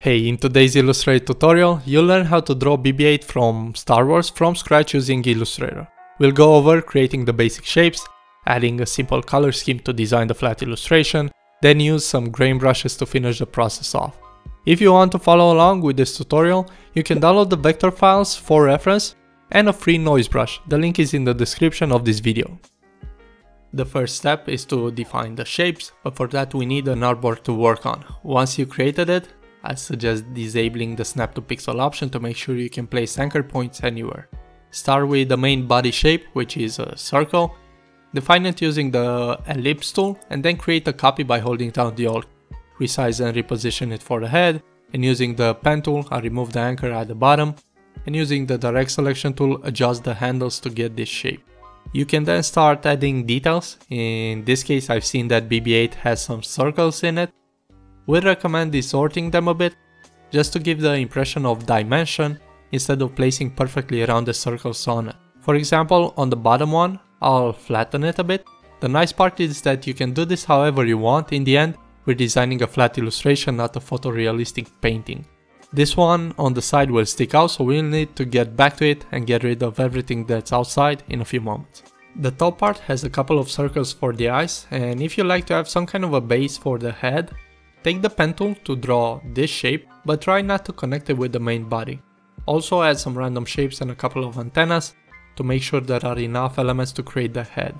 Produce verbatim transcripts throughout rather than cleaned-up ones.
Hey, in today's Illustrator tutorial, you'll learn how to draw B B eight from Star Wars from scratch using Illustrator. We'll go over creating the basic shapes, adding a simple color scheme to design the flat illustration, then use some grain brushes to finish the process off. If you want to follow along with this tutorial, you can download the vector files for reference and a free noise brush. The link is in the description of this video. The first step is to define the shapes, but for that we need an artboard to work on. Once you created it, I suggest disabling the snap to pixel option to make sure you can place anchor points anywhere. Start with the main body shape, which is a circle. Define it using the ellipse tool and then create a copy by holding down the Alt. Resize and reposition it for the head, and using the pen tool I'll remove the anchor at the bottom, and using the direct selection tool adjust the handles to get this shape. You can then start adding details. In this case I've seen that B B eight has some circles in it. We'd recommend distorting them a bit, just to give the impression of dimension instead of placing perfectly around the circles on it. For example, on the bottom one, I'll flatten it a bit. The nice part is that you can do this however you want. In the end, we're designing a flat illustration, not a photorealistic painting. This one on the side will stick out, so we'll need to get back to it and get rid of everything that's outside in a few moments. The top part has a couple of circles for the eyes, and if you like to have some kind of a base for the head, take the pen tool to draw this shape, but try not to connect it with the main body. Also add some random shapes and a couple of antennas to make sure there are enough elements to create the head.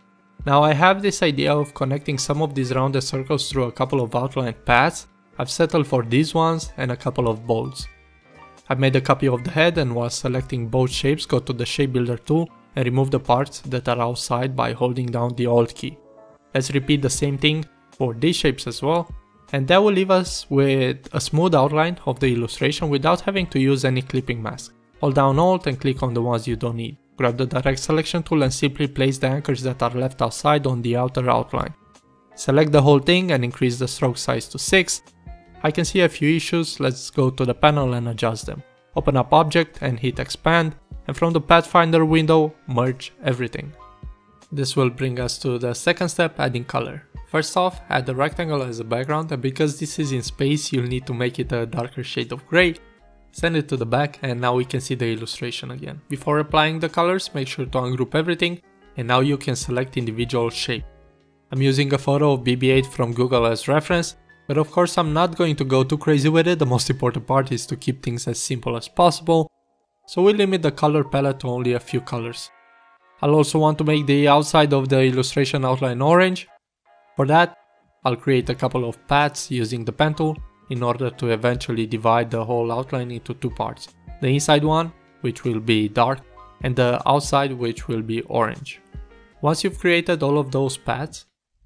Now I have this idea of connecting some of these rounded circles through a couple of outline paths. I've settled for these ones and a couple of bolts. I've made a copy of the head, and while selecting both shapes, go to the shape builder tool and remove the parts that are outside by holding down the Alt key. Let's repeat the same thing for these shapes as well. And that will leave us with a smooth outline of the illustration without having to use any clipping mask. Hold down Alt and click on the ones you don't need. Grab the direct selection tool and simply place the anchors that are left outside on the outer outline. Select the whole thing and increase the stroke size to six. I can see a few issues. Let's go to the panel and adjust them. Open up Object and hit Expand, and from the Pathfinder window, merge everything. This will bring us to the second step, adding color. First off, add the rectangle as a background, and because this is in space, you'll need to make it a darker shade of gray. Send it to the back, and now we can see the illustration again. Before applying the colors, make sure to ungroup everything, and now you can select individual shape. I'm using a photo of B B eight from Google as reference, but of course I'm not going to go too crazy with it. The most important part is to keep things as simple as possible, so we limit the color palette to only a few colors. I'll also want to make the outside of the illustration outline orange. For that, I'll create a couple of paths using the pen tool in order to eventually divide the whole outline into two parts. The inside one, which will be dark, and the outside, which will be orange. Once you've created all of those paths,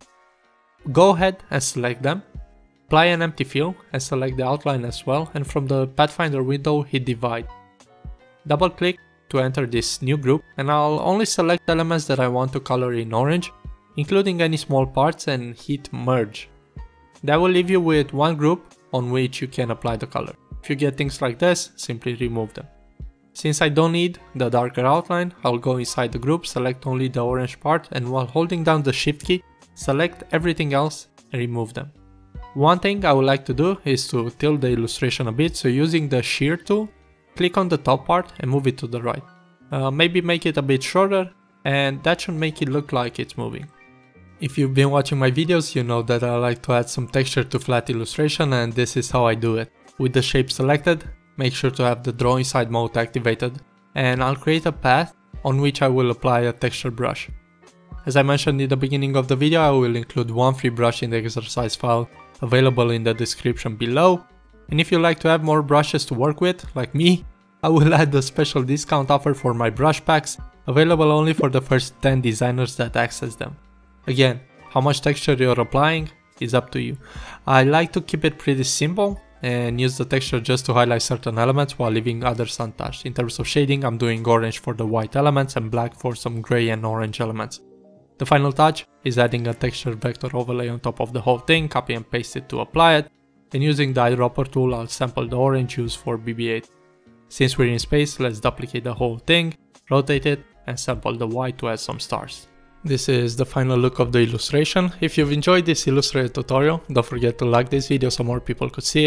go ahead and select them. Apply an empty fill and select the outline as well, and from the Pathfinder window hit divide. Double click to enter this new group, and I'll only select elements that I want to color in orange, including any small parts, and hit merge. That will leave you with one group on which you can apply the color. If you get things like this, simply remove them. Since I don't need the darker outline, I'll go inside the group, select only the orange part, and while holding down the shift key, select everything else and remove them. One thing I would like to do is to tilt the illustration a bit, so using the shear tool, click on the top part and move it to the right. Uh, maybe make it a bit shorter, and that should make it look like it's moving. If you've been watching my videos, you know that I like to add some texture to flat illustration, and this is how I do it. With the shape selected, make sure to have the draw inside mode activated, and I'll create a path on which I will apply a texture brush. As I mentioned in the beginning of the video, I will include one free brush in the exercise file available in the description below. And if you like to have more brushes to work with, like me, I will add a special discount offer for my brush packs, available only for the first ten designers that access them. Again, how much texture you're applying is up to you. I like to keep it pretty simple and use the texture just to highlight certain elements while leaving others untouched. In terms of shading, I'm doing orange for the white elements and black for some gray and orange elements. The final touch is adding a texture vector overlay on top of the whole thing, copy and paste it to apply it, and using the eyedropper tool I'll sample the orange used for B B eight. Since we're in space, let's duplicate the whole thing, rotate it, and sample the white to add some stars. This is the final look of the illustration. If you've enjoyed this Illustrator tutorial, don't forget to like this video so more people could see it,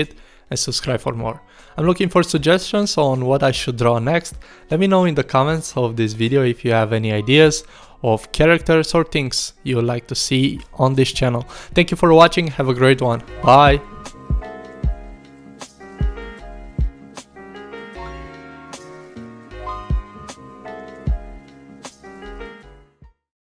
and subscribe for more. I'm looking for suggestions on what I should draw next. Let me know in the comments of this video if you have any ideas of characters or things you would like to see on this channel. Thank you for watching, have a great one, bye!